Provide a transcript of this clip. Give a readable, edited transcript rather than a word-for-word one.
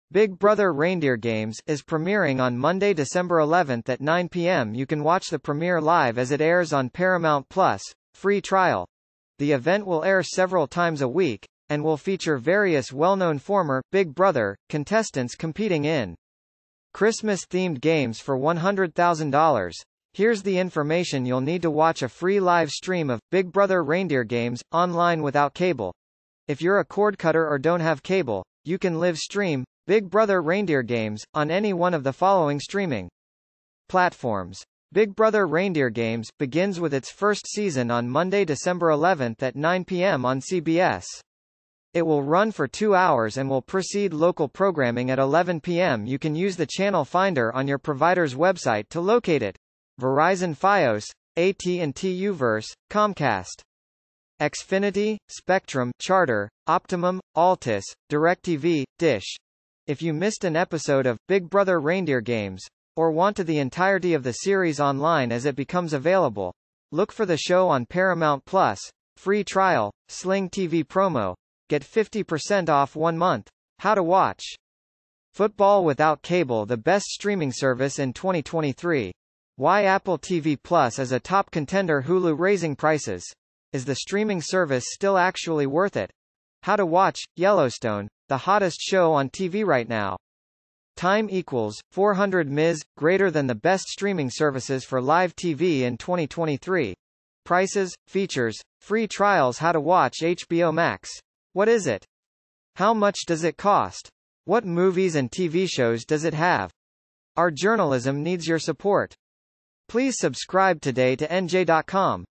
Big Brother Reindeer Games is premiering on Monday, December 11th at 9 p.m. You can watch the premiere live as it airs on Paramount Plus, free trial. The event will air several times a week, and will feature various well-known former Big Brother contestants competing in Christmas-themed games for $100,000. Here's the information you'll need to watch a free live stream of Big Brother Reindeer Games online without cable. If you're a cord cutter or don't have cable, you can live stream Big Brother Reindeer Games on any one of the following streaming platforms. Big Brother Reindeer Games begins with its first season on Monday, December 11th at 9 p.m. on CBS. It will run for 2 hours and will precede local programming at 11 p.m. You can use the channel finder on your provider's website to locate it. Verizon Fios, AT&T Uverse, Comcast, Xfinity, Spectrum, Charter, Optimum, Altis, DirecTV, Dish. If you missed an episode of Big Brother Reindeer Games, or want the entirety of the series online as it becomes available, look for the show on Paramount Plus, free trial, Sling TV promo. Get 50% off 1 month. How to watch football without cable, the best streaming service in 2023. Why Apple TV Plus is a top contender. Hulu raising prices. Is the streaming service still actually worth it? How to watch Yellowstone, the hottest show on TV right now. Time equals 400 ms, greater than the best streaming services for live TV in 2023. Prices, features, free trials. How to watch HBO Max. What is it? How much does it cost? What movies and TV shows does it have? Our journalism needs your support. Please subscribe today to NJ.com.